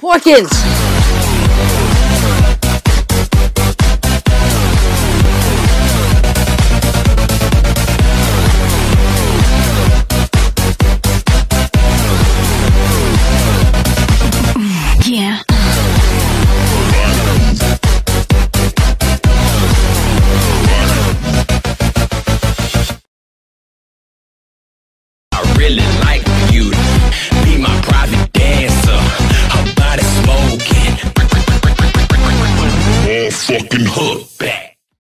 Porkins! Yeah. I really like you to be my private dancer. Her body smoking, all fucking hook back.